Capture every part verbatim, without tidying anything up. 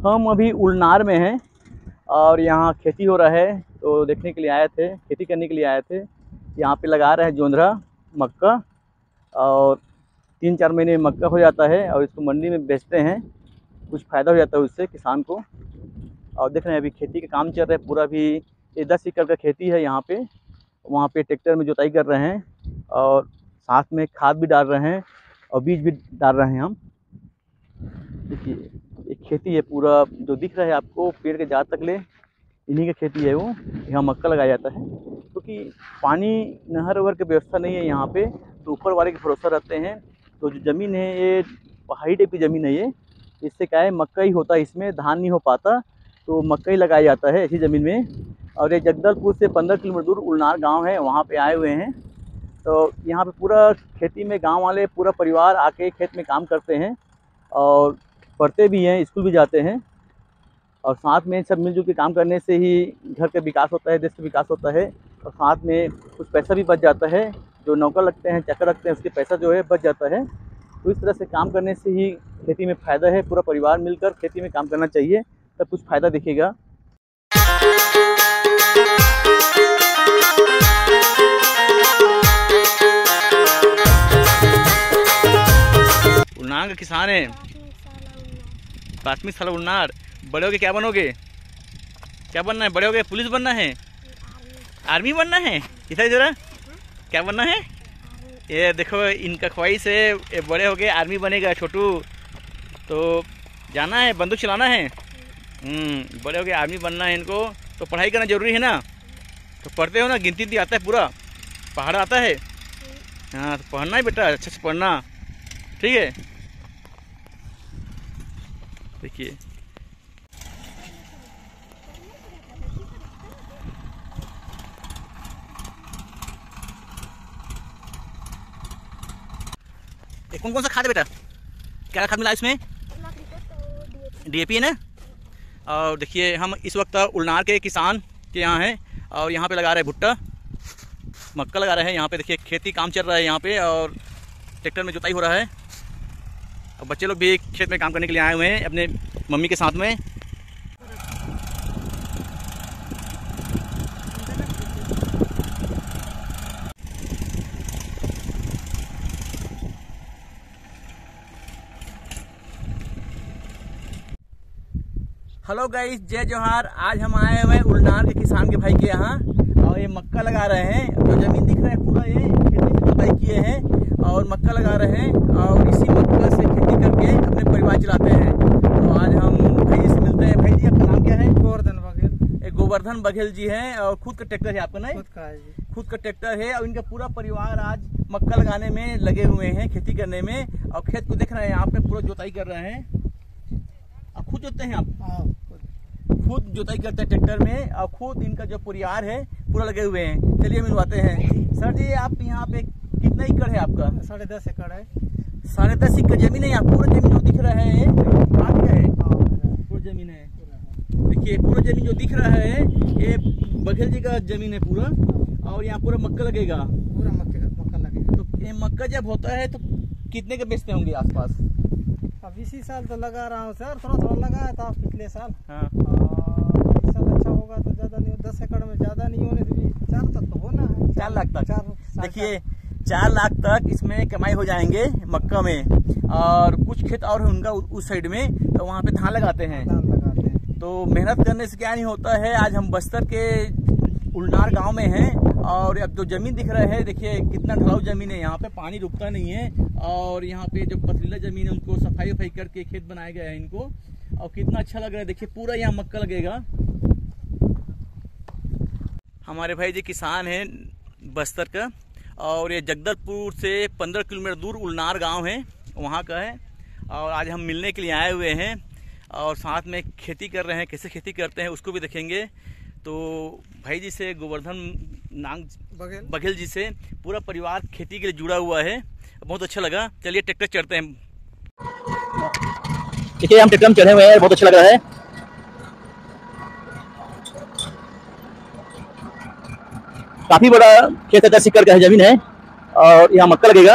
हम अभी उलनार में हैं और यहाँ खेती हो रहा है, तो देखने के लिए आए थे, खेती करने के लिए आए थे। यहाँ पे लगा रहे हैं जोंधरा मक्का, और तीन चार महीने में मक्का हो जाता है और इसको मंडी में बेचते हैं, कुछ फ़ायदा हो जाता है उससे किसान को। और देख रहे हैं अभी खेती का काम चल रहा है पूरा। भी ये दस एकड़ का खेती है यहाँ पे, वहाँ पे ट्रैक्टर में जुताई कर रहे हैं और साथ में खाद भी डाल रहे हैं और बीज भी डाल रहे हैं हम। देखिए एक खेती है पूरा, जो दिख रहा है आपको पेड़ के जहाँ तक ले, इन्हीं का खेती है वो। यहाँ मक्का लगाया जाता है क्योंकि तो पानी नहर वहर की व्यवस्था नहीं है यहाँ पे, तो ऊपर वाले के भरोसा रहते हैं। तो जो ज़मीन है ये पहाड़ी टाइप की ज़मीन है ये, इससे क्या है मक्का ही होता है, इसमें धान नहीं हो पाता, तो मक्का ही लगाया जाता है ऐसी ज़मीन में। और ये जगदलपुर से पंद्रह किलोमीटर दूर उलनार गाँव है, वहाँ पर आए हुए हैं। तो यहाँ पर पूरा खेती में गाँव वाले पूरा परिवार आके खेत में काम करते हैं और पढ़ते भी हैं, स्कूल भी जाते हैं। और साथ में सब मिलजुल के काम करने से ही घर का विकास होता है, देश का विकास होता है। और साथ में कुछ पैसा भी बच जाता है, जो नौकर लगते हैं, चक्कर लगते हैं, उसके पैसा जो है बच जाता है। तो इस तरह से काम करने से ही खेती में फ़ायदा है। पूरा परिवार मिलकर खेती में काम करना चाहिए, तब कुछ फ़ायदा दिखेगा। उलनार का किसान है, प्राथमिक शाला उलनार। बड़े होके क्या बनोगे? क्या बनना है बड़े होके? पुलिस बनना है? आर्मी बनना है? इधर जरा क्या बनना है? ये देखो इनका ख्वाहिश है, ये बड़े होके आर्मी बनेगा छोटू। तो जाना है, बंदूक चलाना है। हम्म बड़े होके आर्मी बनना है इनको। तो पढ़ाई करना जरूरी है ना? तो पढ़ते हो ना? गिनती दी आता है पूरा? पहाड़ आता है? हाँ तो पढ़ना है बेटा, अच्छे से पढ़ना, ठीक है। देखिए कौन कौन सा खाद है बेटा? क्या खाद मिला इसमें? डी ए पी है ना। और देखिए हम इस वक्त उलनार के किसान के यहाँ हैं और यहाँ पे लगा रहे हैं भुट्टा, मक्का लगा रहे हैं। यहाँ पे देखिए खेती काम चल रहा है यहाँ पे, और ट्रैक्टर में जुताई हो रहा है। और बच्चे लोग भी खेत में काम करने के लिए आए हुए हैं अपने मम्मी के साथ में। हेलो गाइस, जय जोहार। आज हम आए हुए हैं उलनार के किसान के भाई के यहाँ, और ये मक्का लगा रहे हैं। जो जमीन दिख रहा है पूरा ये खेती में जुताई किए हैं और मक्का लगा रहे हैं, और इसी मक्का से खेती करके अपने परिवार चलाते हैं। तो आज हम भाई से मिलते हैं। भाई जी आपका नाम क्या है? गोवर्धन बघेल। एक गोवर्धन बघेल जी हैं, और खुद का ट्रैक्टर है आपका? नहीं, खुद का है जी। खुद का ट्रैक्टर है, और इनका पूरा परिवार आज मक्का लगाने में लगे हुए हैं, खेती करने में। और खेत को देख रहे हैं यहाँ पे पूरा जुताई कर रहे हैं। आप खुद जोतते हैं? आप खुद जुताई करते हैं ट्रैक्टर में, और खुद इनका जो परिवार है पूरा लगे हुए हैं। चलिए मिलवाते हैं। सर जी आप यहाँ पे कितना एकड़ है आपका? साढ़े दस एकड़ है। साढ़े दस एकड़ जमीन है यहाँ। पूरा जमीन जो दिख रहा है बात क्या है? पूरा जमीन है। देखिए पूरा जमीन जो दिख रहा है ये बघेल जी का जमीन है पूरा, और यहाँ पूरा मक्का लगेगा। पूरा मक्का मक्का लगेगा। तो ये मक्का जब होता है तो कितने के बेचते होंगे आसपास? अब इसी साल तो लगा रहा हूँ सर, थोड़ा थोड़ा लगाया था पिछले साल। हाँ। और इस साल अच्छा होगा तो ज्यादा नहीं, दस एकड़ में ज्यादा नहीं होने से भी चार तक तो होना है। चार लाख तक? चार देखिए चार लाख तक इसमें कमाई हो जाएंगे मक्का में। और कुछ खेत और है उनका उस साइड में, तो वहाँ पे धान लगाते हैं। धान लगाते हैं। तो मेहनत करने से क्या नहीं होता है। आज हम बस्तर के उलनार गांव में हैं, और अब जो जमीन दिख रहा है देखिए कितना ढलाऊ जमीन है। यहाँ पे पानी रुकता नहीं है, और यहाँ पे जो पथरीला जमीन है उनको सफाई वफाई करके खेत बनाया गया है इनको। और कितना अच्छा लग रहा है, देखिए पूरा यहाँ मक्का लगेगा। हमारे भाई जी किसान हैं बस्तर का, और ये जगदलपुर से पंद्रह किलोमीटर दूर उलनार गांव है, वहाँ का है। और आज हम मिलने के लिए आए हुए हैं, और साथ में खेती कर रहे हैं। कैसे खेती करते हैं उसको भी देखेंगे। तो भाई जी से, गोवर्धन नांग बघेल बघेल जी से पूरा परिवार खेती के लिए जुड़ा हुआ है। बहुत अच्छा लगा। चलिए ट्रैक्टर चढ़ते हैं। देखिए हम ट्रैक्टर में चढ़े हुए हैं, बहुत अच्छा लग रहा है। काफी बड़ा खेत है, दस एकड़ का जमीन है, और यहाँ मक्का लगेगा।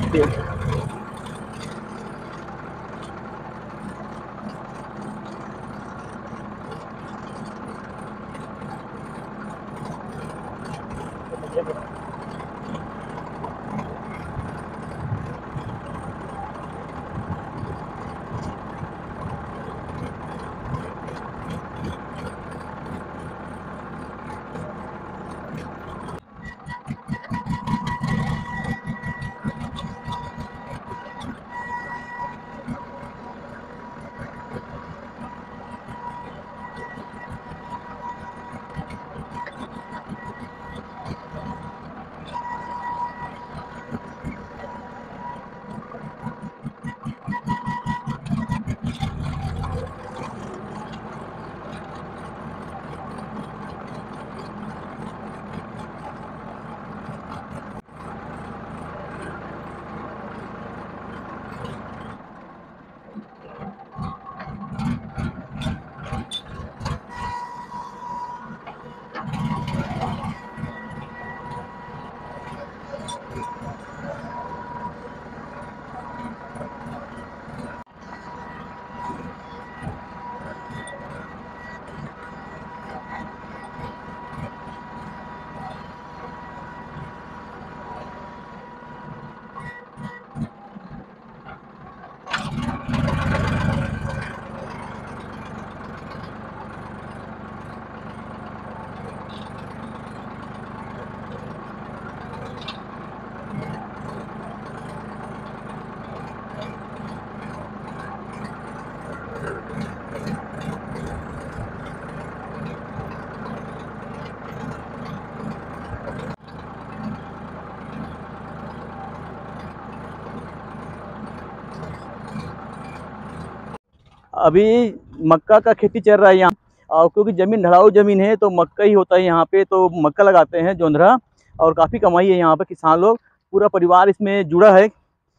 अभी मक्का का खेती चल रहा है यहाँ, और क्योंकि ज़मीन ढलाऊ ज़मीन है तो मक्का ही होता है यहाँ पे, तो मक्का लगाते हैं जोंधरा। और काफ़ी कमाई है यहाँ पे, किसान लोग पूरा परिवार इसमें जुड़ा है।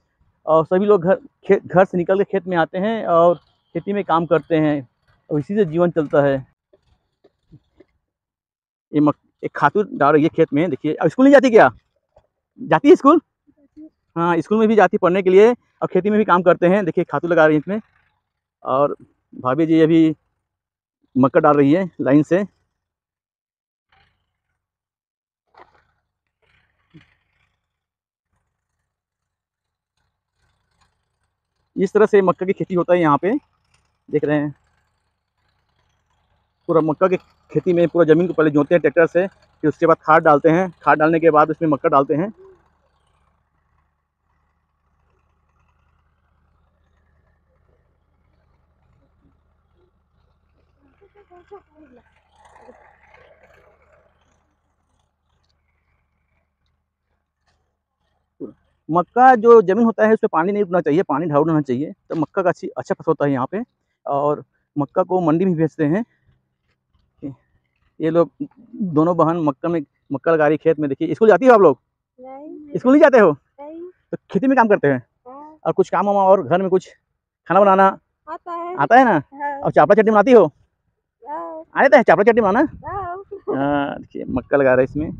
और सभी लोग घर खेत घर से निकल के खेत में आते हैं और खेती में काम करते हैं, और इसी से जीवन चलता है। ये मक एक खातू डाल रही है खेत में, देखिए। अब स्कूल नहीं जाती क्या? जाती है स्कूल? हाँ, स्कूल में भी जाती पढ़ने के लिए, और खेती में भी काम करते हैं। देखिए खातू लगा रही है इसमें, और भाभी जी अभी मक्का डाल रही है लाइन से। इस तरह से मक्का की खेती होता है यहाँ पे, देख रहे हैं। पूरा मक्का की खेती में पूरा ज़मीन को पहले जोतते हैं ट्रैक्टर से, फिर उसके बाद खाद डालते हैं। खाद डालने के बाद उसमें मक्का डालते हैं। मक्का जो ज़मीन होता है उसमें पानी नहीं रुकना चाहिए, पानी ढाल होना चाहिए, तो मक्का का अच्छी अच्छा फसल होता है यहाँ पे। और मक्का को मंडी में भेजते हैं। ये लोग दोनों बहन मक्का में मक्का लगा रही खेत में। देखिए, स्कूल जाती हो आप लोग? नहीं। स्कूल नहीं जाते हो? नहीं। तो खेती में काम करते हैं, हाँ। और कुछ काम वाम और घर में कुछ खाना बनाना आता है। आता है ना? हाँ। और चावला चटनी बनाती हो? हाँ। आता है चावला चटनी बनाना? हाँ। हाँ, देखिए मक्का लगा रहा है इसमें।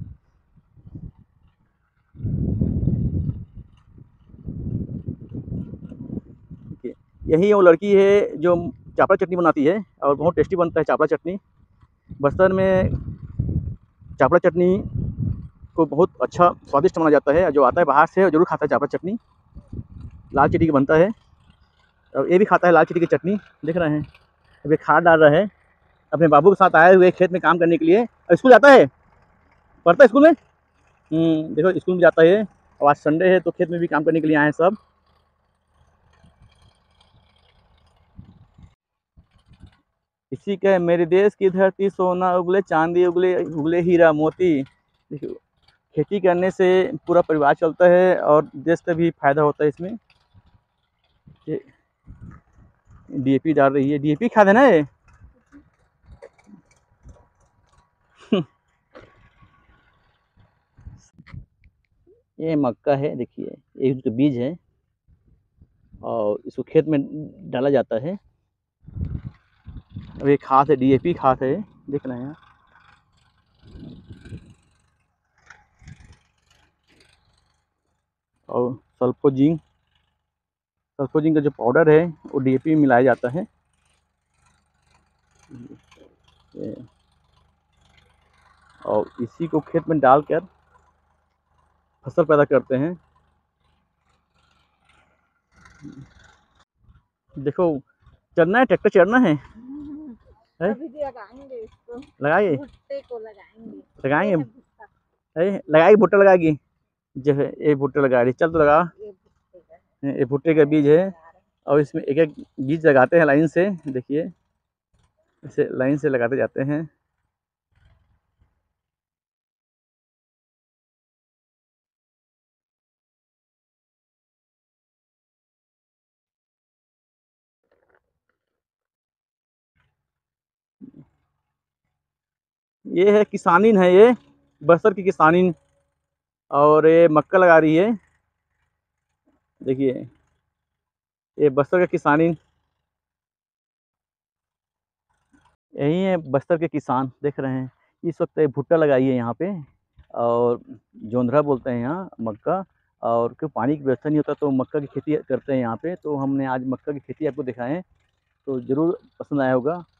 देखिए, यही वो लड़की है जो चावला चटनी बनाती है, और बहुत टेस्टी बनता है चावला चटनी। बस्तर में चावला चटनी को बहुत अच्छा स्वादिष्ट माना जाता है। जो आता है बाहर से ज़रूर खाता है चावला चटनी। लाल चटनी का बनता है, और ये भी खाता है लाल चटनी की चटनी। देख रहे हैं, अभी खाद डाल रहा है अपने बाबू के साथ आए हुए खेत में काम करने के लिए। और स्कूल जाता है? पढ़ता है स्कूल में? हम्म, देखो स्कूल में जाता है। और आज संडे है तो खेत में भी काम करने के लिए आए हैं सब। इसी का मेरे देश की धरती सोना उगले, चांदी उगले, उगले हीरा मोती। देखिए, खेती करने से पूरा परिवार चलता है और देश का भी फायदा होता है इसमें। डीएपी डाल रही है, डीएपी खाद है ना ये? ये मक्का है, देखिए ये उसका बीज है, और इसको खेत में डाला जाता है। और ये खाद है, डीएपी खाद है, देख रहे हैं। और सल्फोजिंक सल्फोजिंक का जो पाउडर है वो डी ए पी में मिलाया जाता है। ये, और इसी को खेत में डालकर फसल पैदा करते हैं। देखो चढ़ना है, ट्रैक्टर चढ़ना है, है? अभी लगाएंगे इसको, लगाइए, भुट्टे को लगाएंगे। लगाएंगे, ये है भुट्टा, है लगाएगी, भुट्टा लगाएगी जो है, ये भुट्टा लगा रही, चल तो लगा। ये भुट्टे का है। ये भुट्टे का बीज है और इसमें एक एक बीज लगाते हैं लाइन से, देखिए इसे लाइन से लगाते जाते हैं। ये है किसानिन है, ये बसर की किसानिन, और ये मक्का लगा रही है, देखिए ये बस्तर का किसानिन, यही है बस्तर के किसान, देख रहे हैं। इस वक्त भुट्टा लगाई है यहाँ पे, और जोंधरा बोलते हैं यहाँ मक्का, और क्यों पानी की व्यवस्था नहीं होता तो मक्का की खेती करते हैं यहाँ पे। तो हमने आज मक्का की खेती आपको दिखाएं, तो ज़रूर पसंद आया होगा।